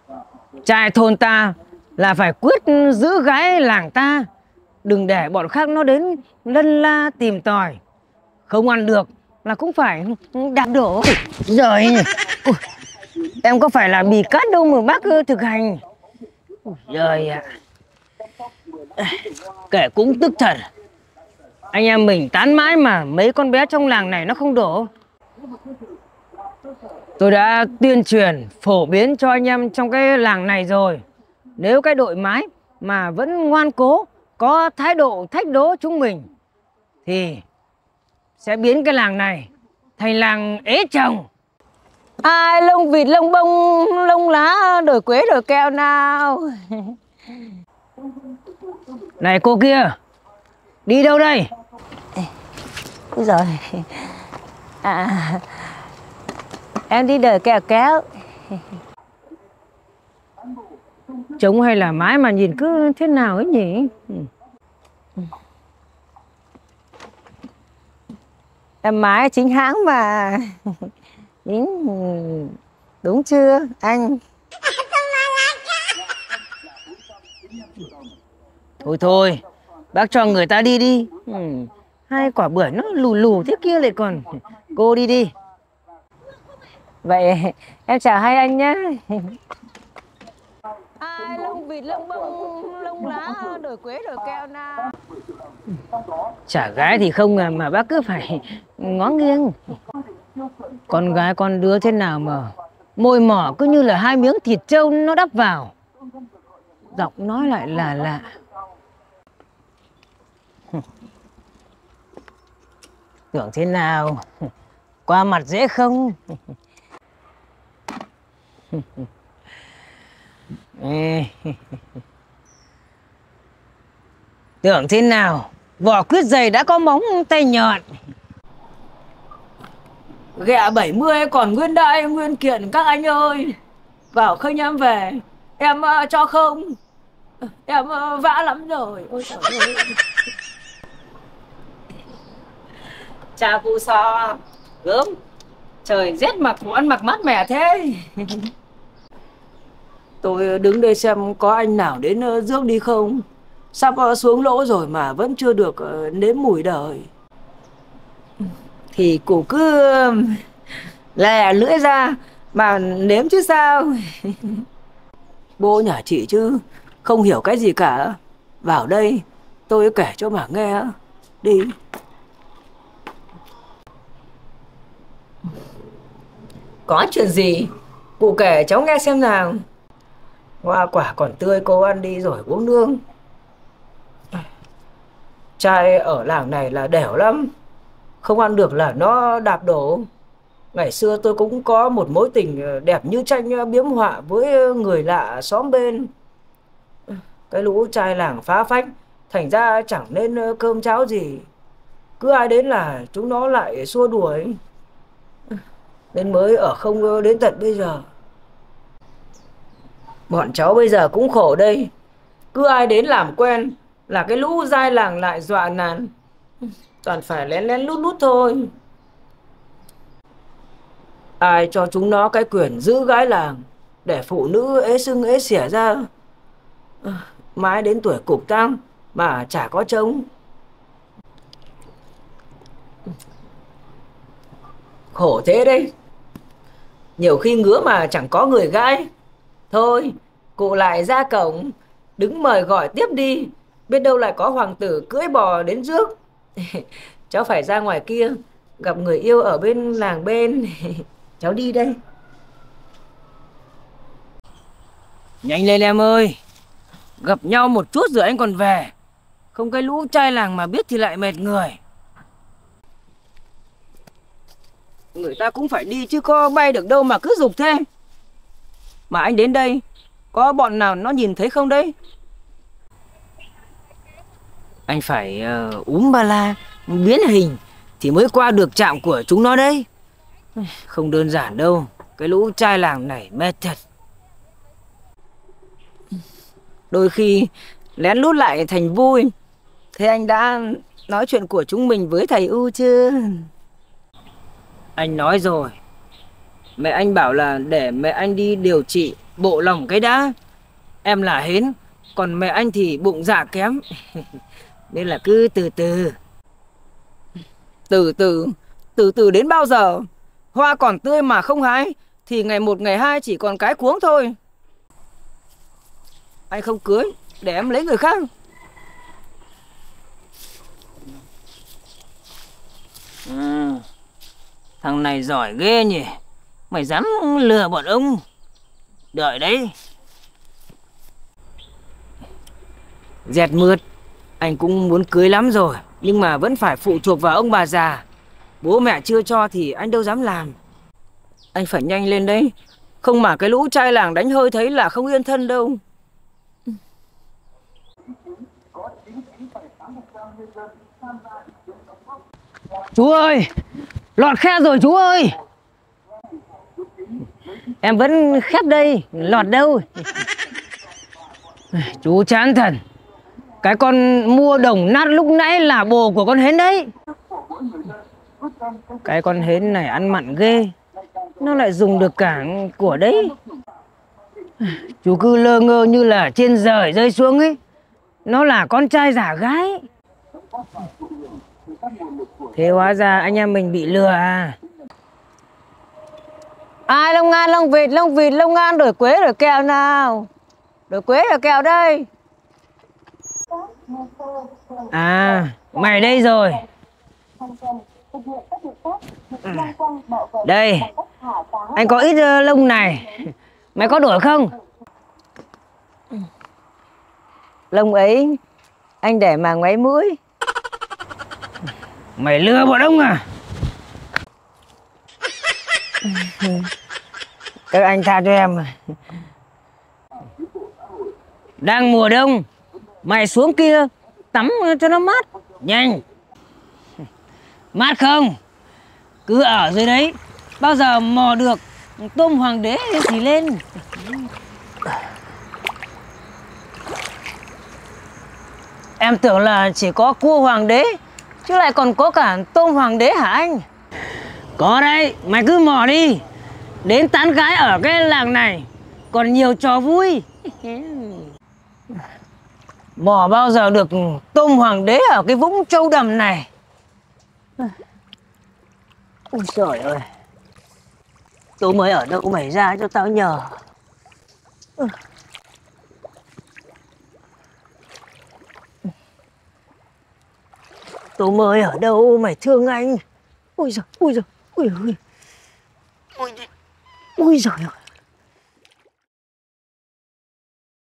Trai thôn ta là phải quyết giữ gái làng ta, đừng để bọn khác nó đến lân la tìm tòi. Không ăn được là cũng phải đạp đổ. Rồi ui, em có phải là bì cát đâu mà bác thực hành. Rồi ạ. Kể cũng tức thật. Anh em mình tán mãi mà mấy con bé trong làng này nó không đổ. Tôi đã tuyên truyền phổ biến cho anh em trong cái làng này rồi. Nếu cái đội mái mà vẫn ngoan cố, có thái độ thách đố chúng mình thì sẽ biến cái làng này thành làng ế chồng. Ai lông vịt lông bông lông lá đổi quế đổi kẹo nào. Này cô kia, đi đâu đây? Úi giời. Em đi đổi kẹo kéo. Trống hay là mái mà nhìn cứ thế nào ấy nhỉ? Em mái chính hãng mà. Đúng chưa anh? Thôi thôi, bác cho người ta đi đi. Hai quả bưởi nó lù lù thế kia lại còn. Cô đi đi. Vậy em chào hai anh nhé. Ai lông vịt lông bông lông lá đổi quế đổi kẹo nào. Chả gái thì không mà bác cứ phải ngó nghiêng. Con gái con đứa thế nào mà môi mỏ cứ như là hai miếng thịt trâu nó đắp vào. Giọng nói lại là lạ. Tưởng thế nào? Qua mặt dễ không? Tưởng thế nào? Vỏ quyết dày đã có móng tay nhọn. Ghẹ 70 còn nguyên đại nguyên kiện các anh ơi. Bảo khênh em về. Em cho không? Em vã lắm rồi. Ôi trời ơi. Chào cụ Sò. Gớm. Trời rét mà cụ ăn mặc mát mẻ thế. Tôi đứng đây xem có anh nào đến rước đi không. Sắp xuống lỗ rồi mà vẫn chưa được nếm mùi đời. Thì cụ cứ lè lưỡi ra mà nếm chứ sao. Bố nhà chị chứ không hiểu cái gì cả. Vào đây tôi kể cho mà nghe. Đi. Có chuyện gì? Cụ kể cháu nghe xem nào. Hoa quả còn tươi cô ăn đi rồi uống nương. Trai ở làng này là đẻo lắm. Không ăn được là nó đạp đổ. Ngày xưa tôi cũng có một mối tình đẹp như tranh biếm họa với người lạ xóm bên. Cái lũ trai làng phá phách, thành ra chẳng nên cơm cháo gì. Cứ ai đến là chúng nó lại xua đuổi. Nên mới ở không đến tận bây giờ. Bọn cháu bây giờ cũng khổ đây. Cứ ai đến làm quen là cái lũ giai làng lại dọa nàn. Toàn phải lén lén lút lút thôi. Ai cho chúng nó cái quyền giữ gái làng để phụ nữ ế sưng ế xỉa ra. Mãi đến tuổi cục tang mà chả có trông. Khổ thế đấy. Nhiều khi ngứa mà chẳng có người gái. Thôi cụ lại ra cổng, đứng mời gọi tiếp đi. Biết đâu lại có hoàng tử cưỡi bò đến rước. Cháu phải ra ngoài kia gặp người yêu ở bên làng bên. Cháu đi đây. Nhanh lên em ơi. Gặp nhau một chút rồi anh còn về. Không cái lũ trai làng mà biết thì lại mệt người. Người ta cũng phải đi chứ có bay được đâu mà cứ giục thế. Mà anh đến đây có bọn nào nó nhìn thấy không đấy? Anh phải ba la biến hình thì mới qua được trạm của chúng nó đấy. Không đơn giản đâu. Cái lũ trai làng này mệt thật. Đôi khi lén lút lại thành vui. Thế anh đã nói chuyện của chúng mình với thầy U chưa? Anh nói rồi. Mẹ anh bảo là để mẹ anh đi điều trị bộ lòng cái đã. Em là hến, còn mẹ anh thì bụng dạ kém. Nên là cứ từ từ. Từ từ? Từ từ đến bao giờ? Hoa còn tươi mà không hái thì ngày một ngày hai chỉ còn cái cuống thôi. Anh không cưới để em lấy người khác. Thằng này giỏi ghê nhỉ. Mày dám lừa bọn ông. Đợi đấy. Dẹt mượt, anh cũng muốn cưới lắm rồi, nhưng mà vẫn phải phụ thuộc vào ông bà già. Bố mẹ chưa cho thì anh đâu dám làm. Anh phải nhanh lên đấy, không mà cái lũ trai làng đánh hơi thấy là không yên thân đâu. Chú ơi, lọt khe rồi chú ơi. Em vẫn khép đây, lọt đâu. Chú chán thần. Cái con mua đồng nát lúc nãy là bồ của con hến đấy. Cái con hến này ăn mặn ghê. Nó lại dùng được cả của đấy. Chú cứ lơ ngơ như là trên trời rơi xuống ấy. Nó là con trai giả gái. Thế hóa ra anh em mình bị lừa à? Ai lông ngan, lông vịt, lông ngan, đổi quế, đổi kẹo nào? Đổi quế, đổi kẹo đây. À, mày đây rồi. Đây, anh có ít lông này. Mày có đổi không? Lông ấy anh để mà ngoáy mũi. Mày lừa bọn ông à? Các anh tha cho em. Đang mùa đông, mày xuống kia tắm cho nó mát. Nhanh. Mát không? Cứ ở dưới đấy, bao giờ mò được tôm hoàng đế thì lên. Em tưởng là chỉ có cua hoàng đế, chứ lại còn có cả tôm hoàng đế hả anh? Có đấy, mày cứ mò đi. Đến tán gái ở cái làng này còn nhiều trò vui. Mò bao giờ được tôm hoàng đế ở cái vũng trâu đầm này. Ôi trời ơi, tôm mới ở đâu mày ra cho tao nhờ. Tôm mới ở đâu mày thương anh. Ôi giời, ôi giời, ôi giời, ôi giời ơi.